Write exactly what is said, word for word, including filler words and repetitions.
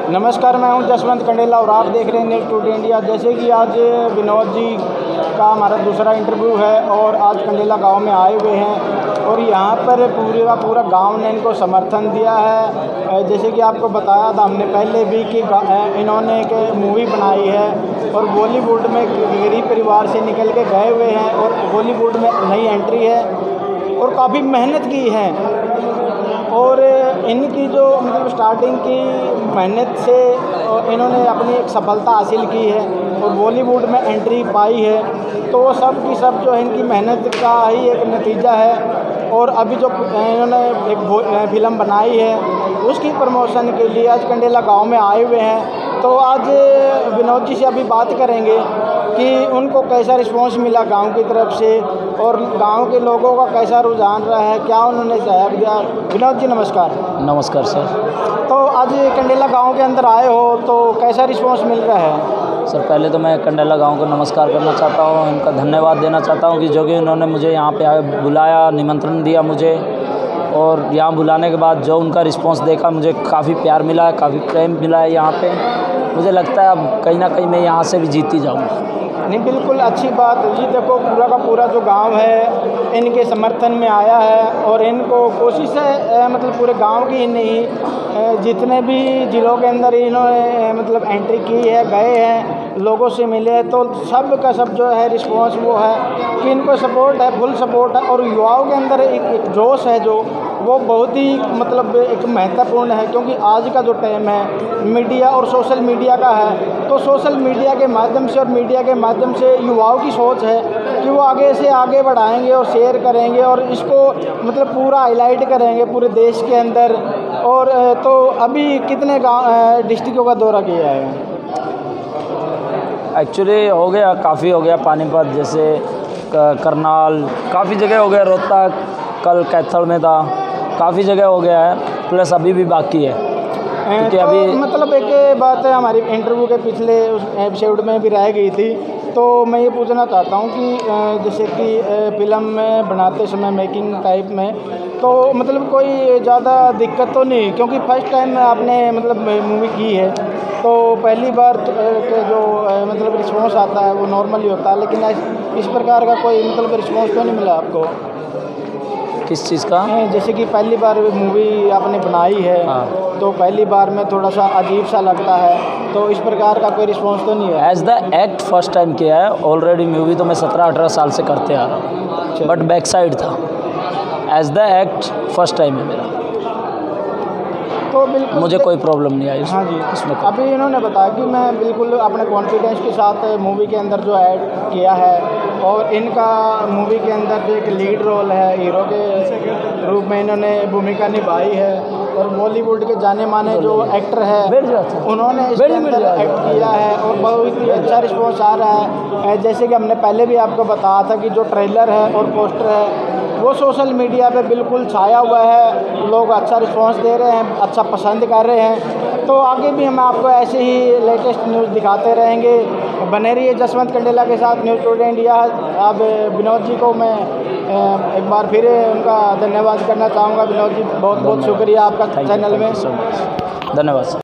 नमस्कार, मैं हूं जसवंत कंडेला और आप देख रहे हैं न्यूज़ टुडे इंडिया। जैसे कि आज विनोद जी का हमारा दूसरा इंटरव्यू है और आज कंडेला गांव में आए हुए हैं और यहां पर पूरे का पूरा गांव ने इनको समर्थन दिया है। जैसे कि आपको बताया था हमने पहले भी कि इन्होंने एक मूवी बनाई है और बॉलीवुड में गरीब परिवार से निकल के गए हुए हैं और बॉलीवुड में नई एंट्री है और काफ़ी मेहनत की है और इनकी जो मतलब स्टार्टिंग की मेहनत से इन्होंने अपनी एक सफलता हासिल की है और बॉलीवुड में एंट्री पाई है, तो वो सब की सब जो है इनकी मेहनत का ही एक नतीजा है। और अभी जो इन्होंने एक फिल्म बनाई है उसकी प्रमोशन के लिए आज कंडेला गांव में आए हुए हैं। तो आज विनोद जी से अभी बात करेंगे कि उनको कैसा रिस्पांस मिला गांव की तरफ से और गांव के लोगों का कैसा रुझान रहा है, क्या उन्होंने सहयोग दिया। विनोद जी नमस्कार। नमस्कार सर। तो आज कंडेला गांव के अंदर आए हो तो कैसा रिस्पांस मिल रहा है? सर पहले तो मैं कंडेला गांव को नमस्कार करना चाहता हूं, उनका धन्यवाद देना चाहता हूं कि जो कि उन्होंने मुझे यहां पे आए बुलाया, निमंत्रण दिया मुझे और यहाँ बुलाने के बाद जो उनका रिस्पांस देखा मुझे काफ़ी प्यार मिला है, काफ़ी प्रेम मिला है यहाँ पे। मुझे लगता है अब कहीं ना कहीं मैं यहाँ से भी जीती जाऊँगा। नहीं, बिल्कुल अच्छी बात जी। देखो पूरा का पूरा जो गांव है इनके समर्थन में आया है और इनको कोशिश है मतलब पूरे गांव की ही नहीं जितने भी ज़िलों के अंदर इन्होंने मतलब एंट्री की है, गए हैं, लोगों से मिले, तो सब का सब जो है रिस्पांस वो है कि इनको सपोर्ट है, फुल सपोर्ट है। और युवाओं के अंदर एक, एक जोश है जो वो बहुत ही मतलब एक महत्वपूर्ण है, क्योंकि आज का जो टाइम है मीडिया और सोशल मीडिया का है। तो सोशल मीडिया के माध्यम से और मीडिया के माध्यम से युवाओं की सोच है कि वो आगे से आगे बढ़ाएंगे और शेयर करेंगे और इसको मतलब पूरा हाईलाइट करेंगे पूरे देश के अंदर। और तो अभी कितने गाँव डिस्ट्रिक्टों का दौरा किया है? एक्चुअली हो गया, काफ़ी हो गया। पानीपत जैसे करनाल, काफ़ी जगह हो गया, रोहतक, कल कैथल में था, काफ़ी जगह हो गया है, प्लस अभी भी बाकी है क्योंकि तो अभी मतलब एक बात है हमारी इंटरव्यू के पिछले उस एपिसोड में भी रह गई थी, तो मैं ये पूछना चाहता हूँ कि जैसे कि फिल्म में बनाते समय मेकिंग टाइप में तो मतलब कोई ज़्यादा दिक्कत तो नहीं, क्योंकि फर्स्ट टाइम आपने मतलब मूवी की है तो पहली बार के जो मतलब रिस्पॉन्स आता है वो नॉर्मल ही होता है, लेकिन इस प्रकार का कोई मतलब रिस्पॉन्स तो नहीं मिला आपको? किस चीज़ का? जैसे कि पहली बार मूवी आपने बनाई है हाँ। तो पहली बार में थोड़ा सा अजीब सा लगता है, तो इस प्रकार का कोई रिस्पांस तो नहीं है? As the act first time किया है। ऑलरेडी मूवी तो मैं सत्रह अठारह साल से करते आ रहा हूँ, बट बैक साइड था। As the act first time है मेरा, तो बिल्कुल मुझे कोई प्रॉब्लम नहीं आई। हाँ जी, इसमें अभी इन्होंने बताया कि मैं बिल्कुल अपने कॉन्फिडेंस के साथ मूवी के अंदर जो ऐड किया है और इनका मूवी के अंदर जो एक लीड रोल है, हीरो के रूप में इन्होंने भूमिका निभाई है और बॉलीवुड के जाने माने जो एक्टर है उन्होंने इसके अंदर एक्ट किया है और बहुत ही अच्छा रिस्पॉन्स आ रहा है। जैसे कि हमने पहले भी आपको बताया था कि जो ट्रेलर है और पोस्टर है वो सोशल मीडिया पे बिल्कुल छाया हुआ है, लोग अच्छा रिस्पांस दे रहे हैं, अच्छा पसंद कर रहे हैं। तो आगे भी हम आपको ऐसे ही लेटेस्ट न्यूज़ दिखाते रहेंगे। बने रहिए जसवंत कंडेला के साथ न्यूज़ टुडे इंडिया। अब विनोद जी को मैं एक बार फिर उनका धन्यवाद करना चाहूँगा। विनोद जी बहुत बहुत शुक्रिया आपका चैनल में। धन्यवाद।